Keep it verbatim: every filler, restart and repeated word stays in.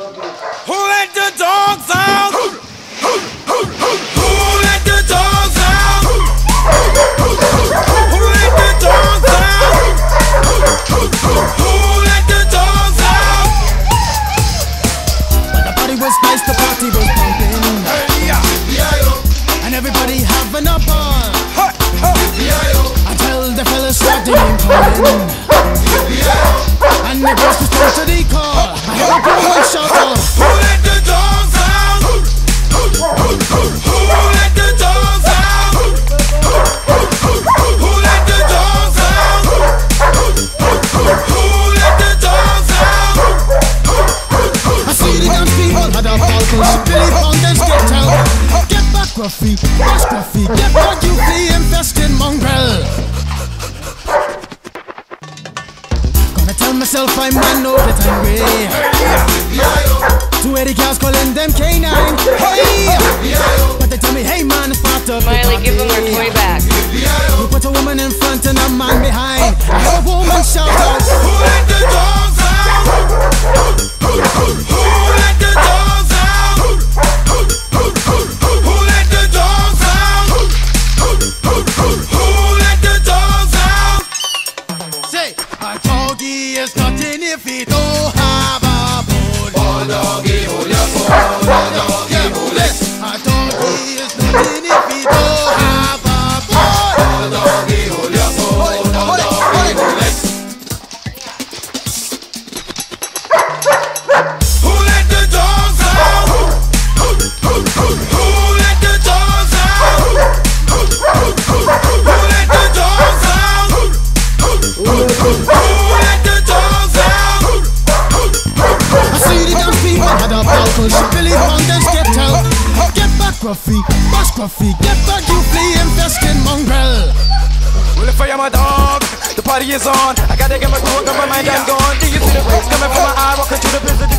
Who let the dogs out? Who let the dogs out? Who let the dogs out? Who let the dogs out? But the party was nice, the party was pumping, and everybody having a ball until the fellas started name calling, and the girls responded to the call. I heard a woman shout out, Who let the dogs out? Who let the dogs out? Who let the dogs out? Who let the dogs out? I see the young people had a ball push, Billy Fountains get out. Get back, Gruffy, that's Gruffy, get back, you flea infested mongrel. Gonna tell myself I'm man, know that I'm way. Two eighty cows calling them K nine, hey! But they tell me, hey man, start up. Miley, give them their toy back. You put a woman in front and a man behind. I heard a woman shout out, Who let the dogs out? Who let the dogs out? Who let the dogs out? Who let the dogs out? say, a doggy is nothing if he don't have a bone. Oh doggy, hold your phone. Oh doggy, hold it. A doggy is nothing if he don't have a bone. Oh doggy, hold your phone. Oh doggy, hold it. Who let the dogs out? Who let the dogs out? Who let the dogs out? Who let the dogs out? I see the young people had a ball push, Billy Fountains get out. Get back, Gruffy, bash Gruffy, get back, you flea infested mongrel. Well, if I am a dog, the party is on. I gotta get my crew, got my mind, I'm gone. Do you see the rays coming from my eye? Walking through the prison.